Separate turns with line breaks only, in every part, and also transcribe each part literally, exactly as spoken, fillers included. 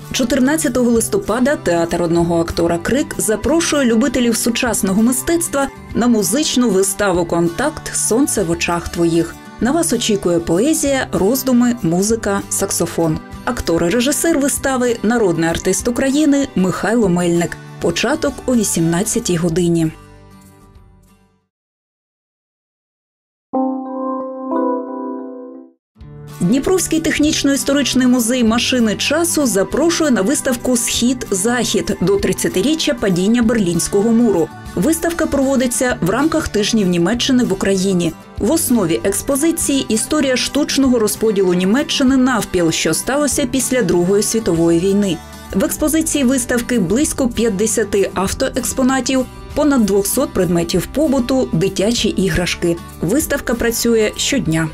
чотирнадцятого листопада театр одного актора «Крик» запрошує любителів сучасного мистецтва на музичну виставу «Контакт. Сонце в очах твоїх». На вас очікує поезія, роздуми, музика, саксофон. Актор і режисер вистави – народний артист України Михайло Мельник. Початок о вісімнадцятій годині. Дніпровський технічно-історичний музей машини часу запрошує на виставку «Схід-Захід» до тридцятиріччя падіння Берлінського муру. Виставка проводиться в рамках тижнів Німеччини в Україні. В основі експозиції – історія штучного розподілу Німеччини навпіл, що сталося після Другої світової війни. В експозиції виставки близько п'ятдесят автоекспонатів, понад двісті предметів побуту, дитячі іграшки. Виставка працює щодня.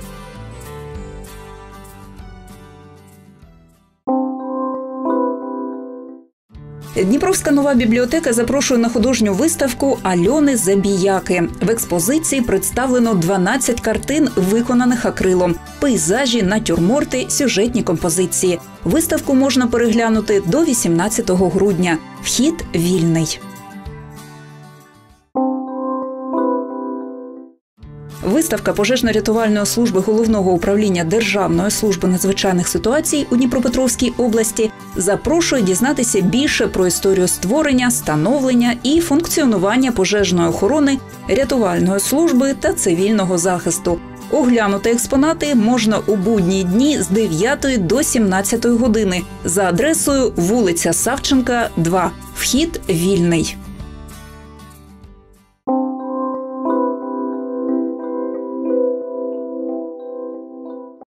Дніпровська нова бібліотека запрошує на художню виставку Альони Забіяки. В експозиції представлено дванадцять картин, виконаних акрилом, пейзажі, натюрморти, сюжетні композиції. Виставку можна переглянути до вісімнадцятого грудня. Вхід вільний. Виставка пожежно-рятувальної служби Головного управління Державної служби надзвичайних ситуацій у Дніпропетровській області запрошує дізнатися більше про історію створення, становлення і функціонування пожежної охорони, рятувальної служби та цивільного захисту. Оглянути експонати можна у будні дні з дев'ятої до сімнадцятої години за адресою вулиця Савченка, два. Вхід вільний.